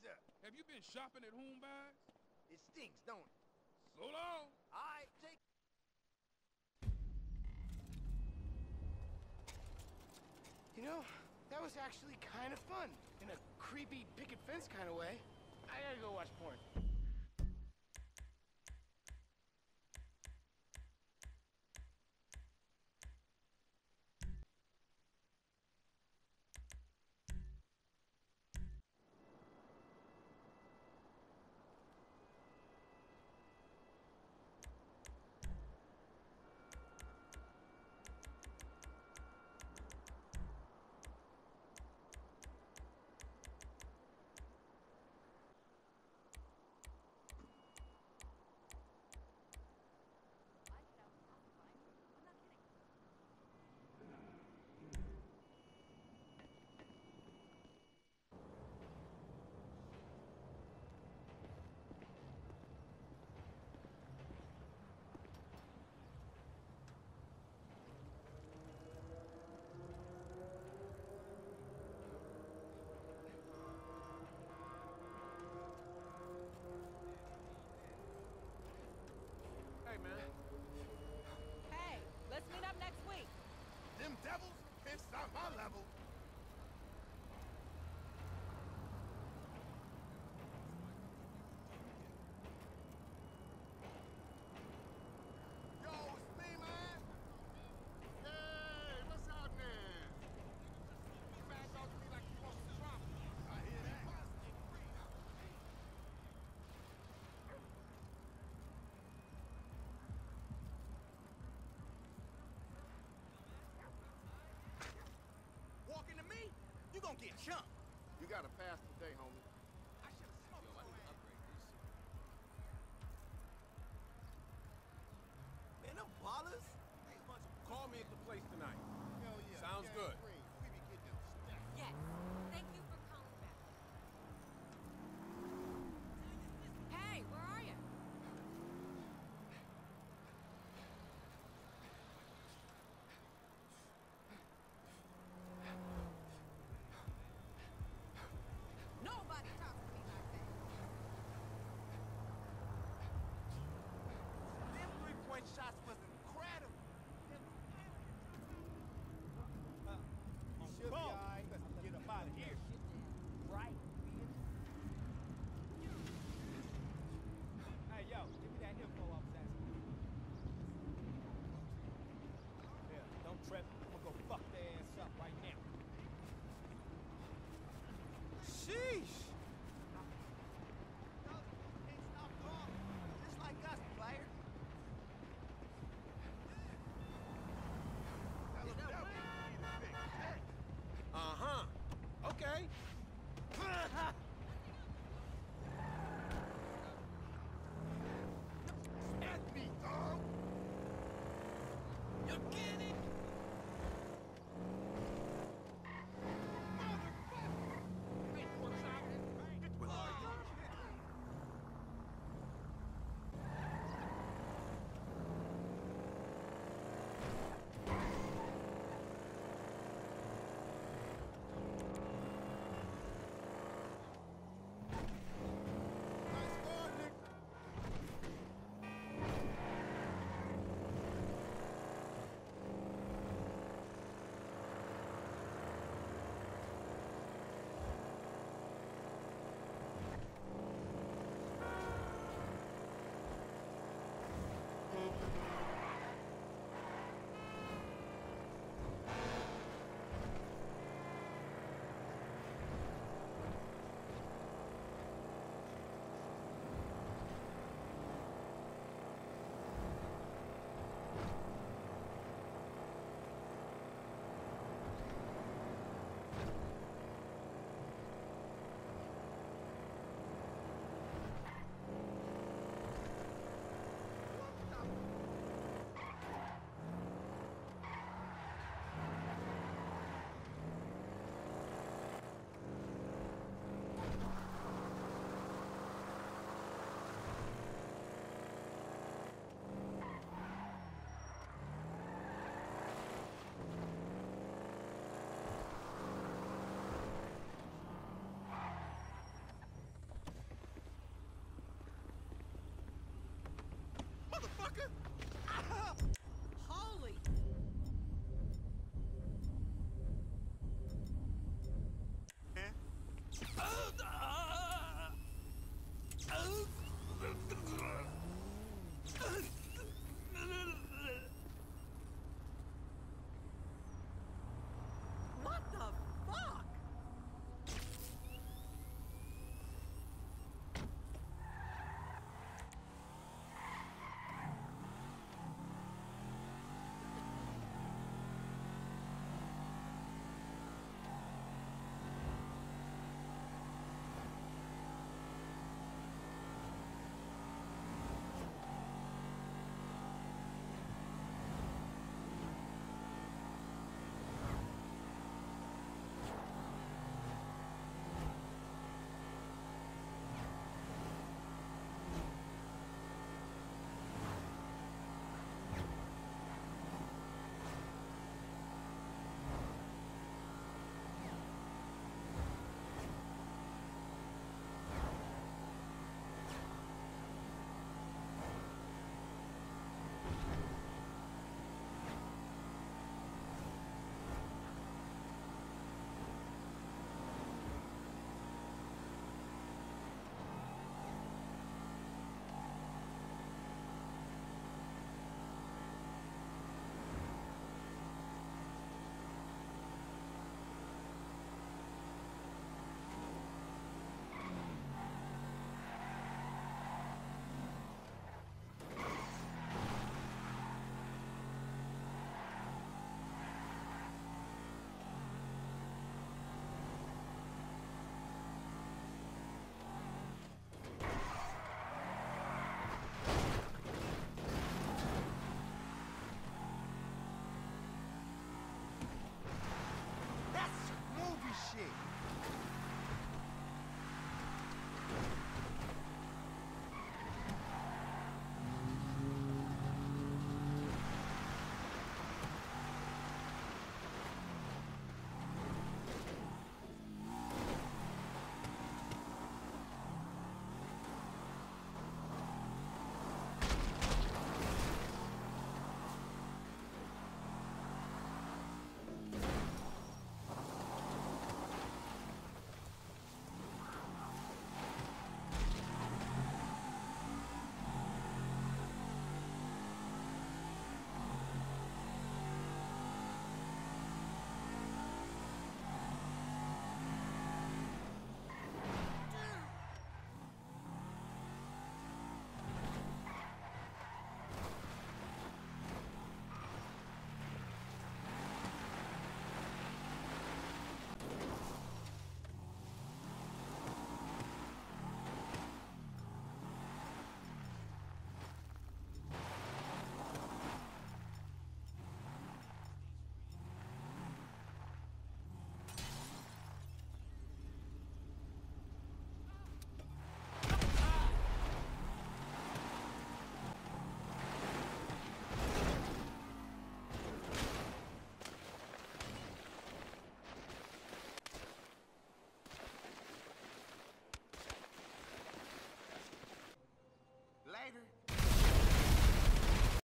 sir. Have you been shopping at Home Buys? It stinks, don't it? So long. Alright, take... You know, that was actually kind of fun. In a creepy picket fence kind of way. I gotta go watch porn. Hey, man. Hey, let's meet up next week. Them devils can't stop my level. Yo, it's me, man. Hey, what's happening? You back talk to me like you want some drama. I hear that. Walking to me? You gonna get chunked. You gotta pass today, homie. I should have smoked your ass. Man, them ballers. Call me at the place tonight. Hell yeah. Sounds good. We be getting them stacked. Yes. Thank you for calling back. Hey, where are you? Nobody sucker! Holy. Man.